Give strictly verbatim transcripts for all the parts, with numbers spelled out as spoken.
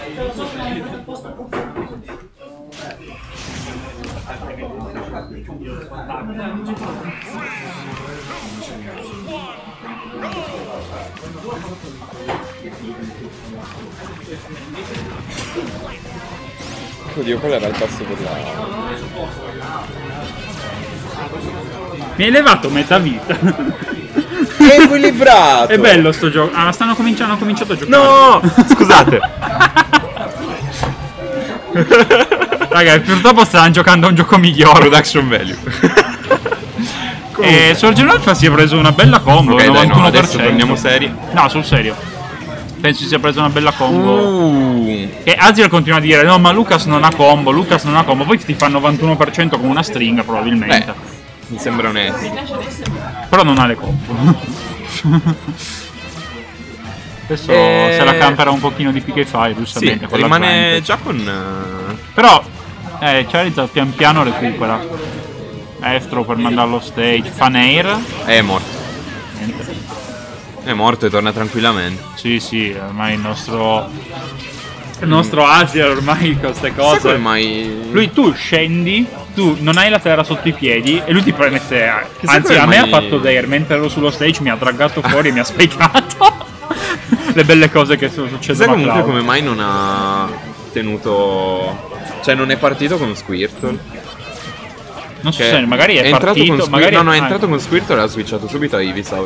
Oddio, qual era il tasto per la... Mi hai levato metà vita. È equilibrato! È bello sto gioco. Ah, stanno cominciando, hanno cominciato a giocare. No! Scusate! Raga, purtroppo stanno giocando a un gioco migliore. Production value. E Sorgen Alpha si è preso una bella combo. Ok, dai, no, adesso novantuno per cento. torniamo seri. No, sul serio. Penso si sia preso una bella combo. Uh. E Aziel continua a dire: no, ma Lucas non ha combo, Lucas non ha combo. Poi ti fa novantuno per cento con una stringa, probabilmente. Beh, mi sembra onesto. Però non ha le combo. Adesso E... se la campera un pochino di P K cinque, giustamente. Sì, con la rimane Advantage. già con... Uh... Però, eh, Charizard pian piano recupera. Estro per mandarlo stage. Fa Nair. È morto. Niente. È morto e torna tranquillamente. Sì, sì, ormai il nostro. Il nostro Aziel ormai con queste Sai come cose. mai... Lui, tu scendi, tu non hai la terra sotto i piedi e lui ti premette. Chissà Anzi, come a me mai- ha fatto Dare mentre ero sullo stage, mi ha draggato fuori e mi ha speccato. Le belle cose che Sai succedono a comunque Cloud. come mai non ha tenuto... Cioè non è partito con Squirtle? Non so Che se magari è, entrato partito. con Squirtle, magari no, no, è ah, entrato con Squirtle e ha switchato subito a Ivysaur.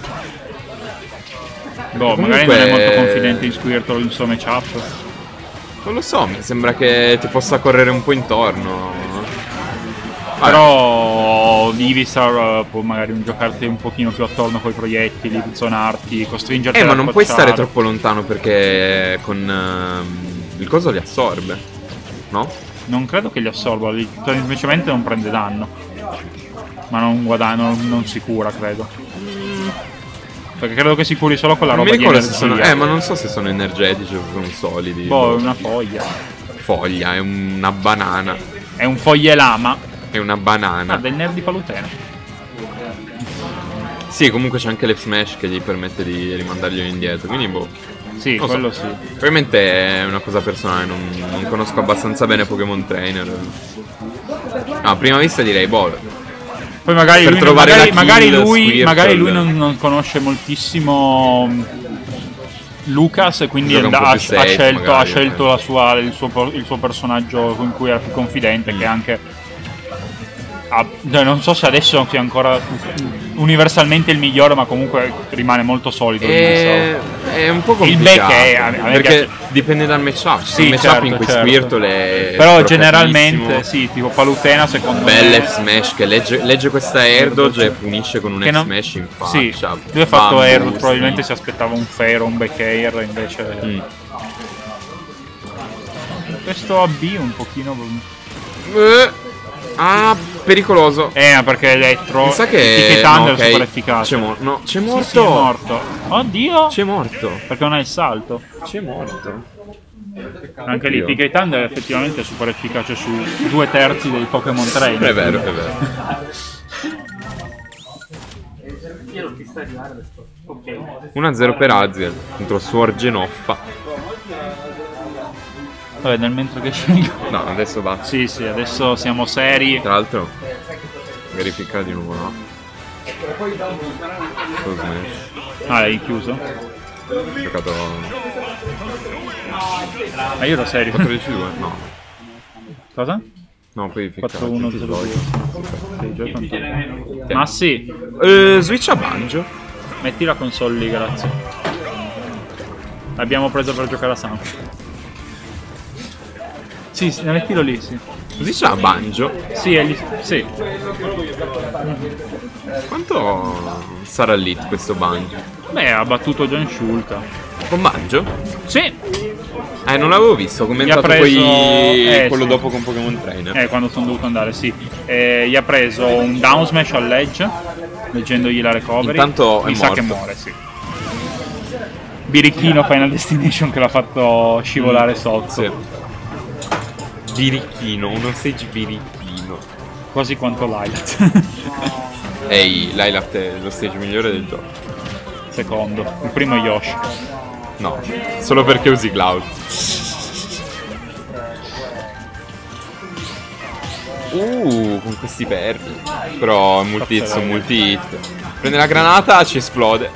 boh, comunque- magari non è molto confidente in Squirtle in suo matchup. Non lo so, mi sembra che ti possa correre un po' intorno. Vabbè. Però Ivysaur può magari giocarti un pochino più attorno coi proiettili, zonarti, costringerti Eh, a ma non puoi stare approcciare. troppo lontano perché con ehm, il coso li assorbe, no? Non credo che li assorba, li- semplicemente non prende danno. Ma non guadagna, non, non si cura, credo. Perché credo che si curi solo con la Non mi roba di ricordo se energia. sono... Eh, ma non so se sono energetici o sono solidi. Boh, è una foglia. Foglia, è una banana. È un foglie lama. È una banana. Ah, del nerd di Palutena. Sì, comunque c'è anche l'F Smash che gli permette di rimandarglielo indietro. Quindi, boh. Sì, Non so. quello sì. Probabilmente è una cosa personale, non, non conosco abbastanza bene Pokémon Trainer. No, a prima vista direi, boh. Poi magari Per lui, trovare magari, la magari kill, lui, Squirtle. magari lui non, non conosce moltissimo Lucas e quindi Gioca un ha, po' ha più safe, scelto, ha magari, scelto ok. la sua, il, suo, il suo personaggio con cui era più confidente, Mm. che anche ha- cioè, non so se adesso sia ancora universalmente il migliore, ma comunque rimane molto solido. È, è un po' Il complicato. back è- a me- a me perché piace. dipende dal matchup. Sì, il matchup certo, in cui certo. Squirtle è Però strocatissimo. generalmente sì, tipo Palutena secondo Belle me F Smash che legge, legge questa Air Dodge e punisce con un che F non- Smash in faccia. sì, lui ha fatto Bam, air, boost, probabilmente sì. si aspettava un fair o un back air, invece Mm. questo A B un pochino. Eh, ah, pericoloso. Eh, ma perché Elettro Mi sa che Ticket Thunder no, è ok. super efficace. C'è, mo- no, c'è Sì, morto. sì, è morto. Oddio! C'è morto. Perché non ha il salto. C'è morto. Anche lì Oddio. Ticket Thunder è effettivamente super efficace su due terzi dei Pokémon Trainer. È vero, è vero. uno a zero per Aziel contro Sword Genoffa. Vabbè, nel mentre che scelgo. No, adesso basta. Sì, sì, adesso siamo seri. Tra l'altro, verifica di nuovo, no? Sto Smash. Ah, l'hai chiuso? Ho giocato Ma io ero serio. quattordici due? No. Cosa? No, poi verifica. quattro uno zero due. Ma sì, Eh, Switch a Banjo. metti la console lì, grazie. L'abbiamo presa per giocare a Sam. Sì, sì, mettilo lì, sì. Switch a Banjo. Sì, è lì, sì. Quanto sarà lit questo Banjo? Beh, ha battuto John Schulta. Con Banjo? Sì, Eh, non l'avevo visto, ho commentato preso- poi eh, quello sì. dopo con Pokémon Trainer. eh, quando sono dovuto andare, sì. Eh, gli ha preso un down smash all'edge, leggendogli la recovery. Intanto è Mi sa morto. che muore, sì. Birichino Final Destination che l'ha fatto scivolare sotto. Sì. Birichino, uno stage birichino. Quasi quanto Lilat. Ehi, Lilat è lo stage migliore del gioco. Secondo. Il primo è Yoshi. No, solo perché usi Cloud. Uh, con questi perri. Però multi-hit sono Pazzesco. multi-hit. Prende la granata, ci esplode.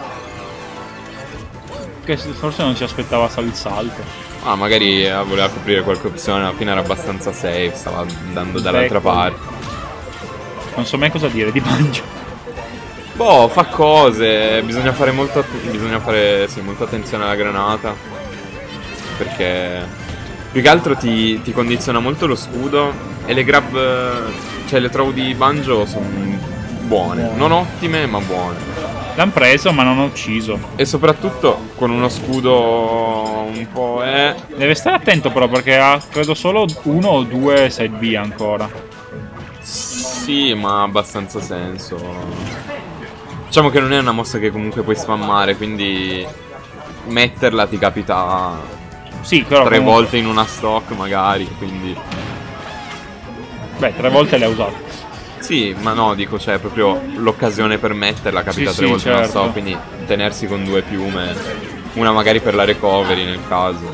Che forse non si aspettava il salto. Ah, magari eh, voleva coprire qualche opzione, alla fine era abbastanza safe, stava andando dall'altra Ecco. parte. Non so mai cosa dire di Banjo. Boh, fa cose, bisogna fare molto att- bisogna fare sì, molta attenzione alla granata. Perché più che altro ti, ti condiziona molto lo scudo. E le grab, eh, cioè le throw di Banjo sono buone, Buone. non ottime ma buone. L'hanno preso ma non ha ucciso. E soprattutto con uno scudo un po'... Eh, Deve stare attento però perché ha credo solo uno o due side B ancora. sì, ma ha abbastanza senso. Diciamo che non è una mossa che comunque puoi spammare, quindi metterla ti capita Sì, però tre comunque- volte in una stock magari, quindi... Beh, tre volte le ha usate. Sì, ma no, dico, c'è proprio l'occasione per metterla, capita Sì, tre sì, volte in una certo. stock, quindi tenersi con due piume, una magari per la recovery nel caso.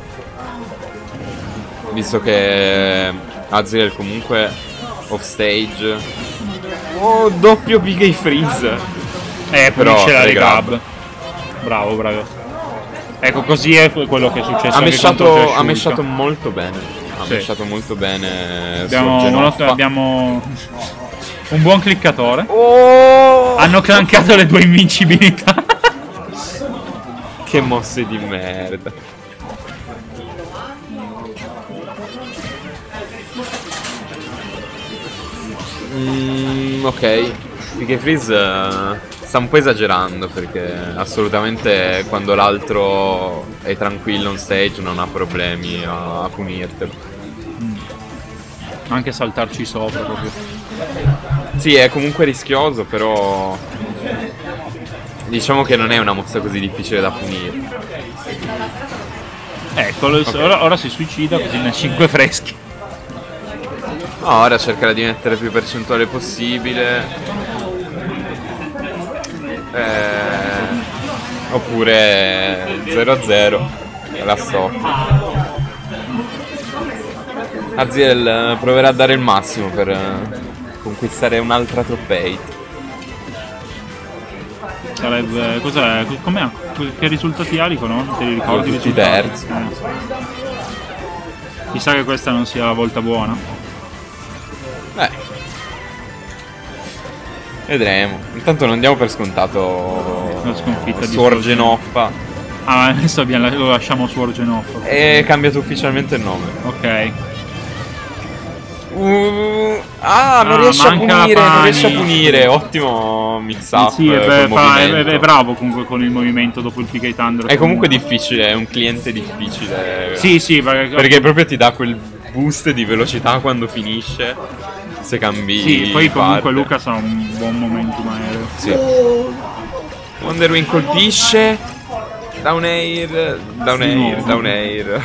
Visto che Azrael comunque off stage. Oh, doppio P K freeze. Eh, Però, pulisce la regrab. regrab. Bravo, bravo. Ecco, così è quello che è successo Ha anche mesciato, contro ha Trashuka. mesciato molto bene. Ha Sì. mesciato molto bene. Abbiamo, sul uno- Genoffa. abbiamo un buon cliccatore. Oh! Hanno clancato le due invincibilità. Che mosse di merda. Mm, ok. P K Freeze eh, sta un po' esagerando perché assolutamente quando l'altro è tranquillo on stage non ha problemi a, a punirtelo. Anche saltarci sopra proprio. Sì, è comunque rischioso, però diciamo che non è una mossa così difficile da punire. Ecco, lo- ora, ora si suicida così ne ha cinque freschi. No, ora cercherà di mettere più percentuale possibile. Eh, oppure zero a zero. La sto. Aziel eh, proverà a dare il massimo per eh, conquistare un'altra top otto. Sarebbe. Cos'è? Co- Com'è? Che risultati ha? No? Te li ricordi? i Tutti risultati? terzi. Eh. Chissà che questa non sia la volta buona. Beh. Vedremo. Intanto non diamo per scontato La sconfitta di Suor Suor Genoffa. Ah, ma adesso abbiamo- lo lasciamo su Orgenov. E cambiato ufficialmente il nome. Ok. Uh, ah, non Ah, riesce a manca la punire, non pani. riesce a punire. Ottimo mix up. Sì, è, col beh, fa- è- movimento. è bravo comunque con il movimento dopo il P K Thunder. È comunque difficile, è un cliente difficile. Sì, sì, perché, Perché proprio ti dà quel boost di velocità quando finisce. Se cambi. sì, poi comunque parte. Lucas ha un buon momentum aereo. Sì. Wonderwing colpisce. Down air. Down Di air. nuovo. Down air.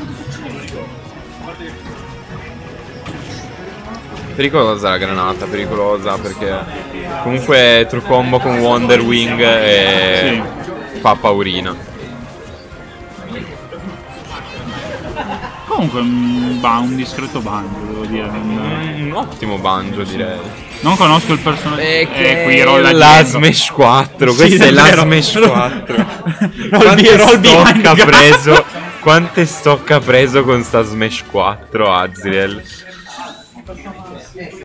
Pericolosa la granata, pericolosa perché comunque true combo con Wonderwing e fa paurina. Comunque un, ba- un discreto banjo, devo dire. Non, Mm, Un ottimo banjo direi. non conosco il personaggio. E Eh, qui rolla la dietro. Smash quattro, Sì, questa è la davvero. Smash quattro. Roll Quante roll stock behind ha gun. preso? Quante stock ha preso con sta Smash quattro Azriel?